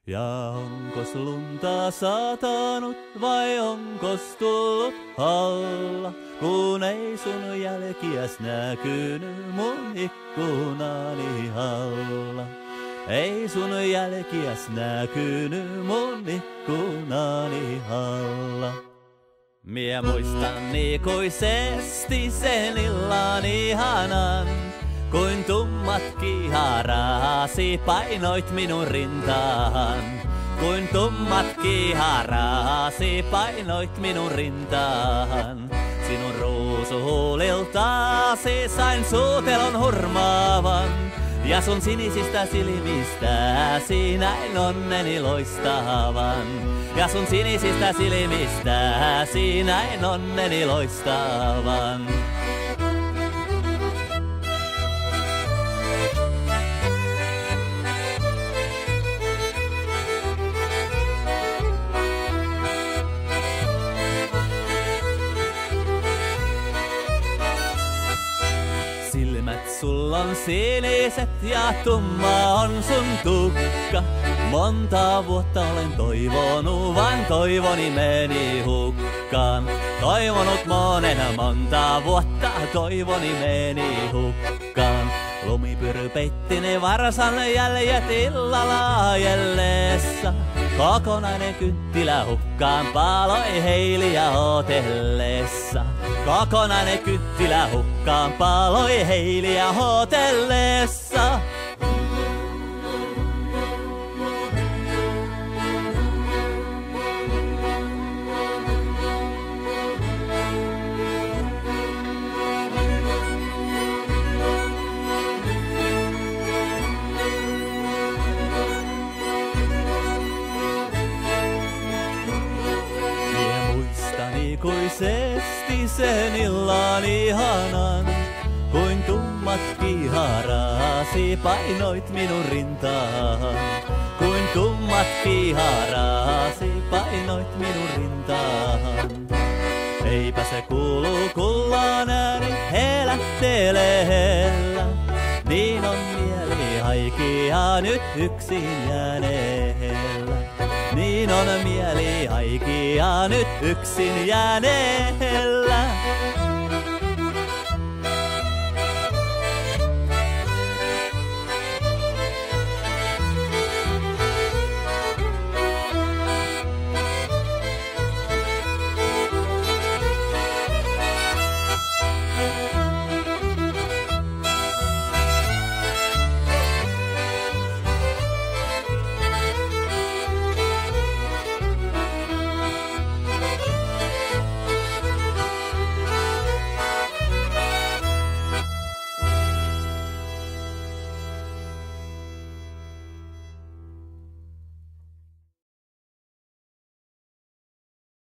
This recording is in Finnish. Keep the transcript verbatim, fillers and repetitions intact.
Ja onkos lunta satanut vai onkos tullut halla, kun ei sun jälkiäs näkynyt mun ikkunani alla. Ei sun jälkiäs näkynyt mun ikkunani alla. Mie muistan ikuisesti sen illan ihanan, kuin tummat kiharasi painoit minun rintaan. Kuin tummat kiharasi painoit minun rintaan. Sinun ruusuhuuliltaasi sain suutelon hurmaavan. Ja sun sinisistä silmistäsi näin onneni loistavan. Ja sun sinisistä silmistäsi näin onneni loistavan. Sulla on siniset ja tumma on sun tukka. Monta vuotta olen toivonut, vaan toivoni meni hukkaan. Toivonut monen monta vuotta, toivoni meni hukkaan. Lumipyry peitti ne varsan jäljet illalla ajellessa. Kokonainen kynttilä hukkaan paloi heiliä hotellessa. Kokonainen kynttilä hukkaan paloi heiliä hotellessa. Ikuisesti sen illan ihanan, kuin tummat kiharasi painoit minun rintaan. Kuin tummat kiharasi painoit minun rintaan. Eipä se kuulu kullan ääni helätteleellä. Niin on mieli haikia nyt yksin jääneellä. Niin on mieli haikia nyt yksin jääneellä.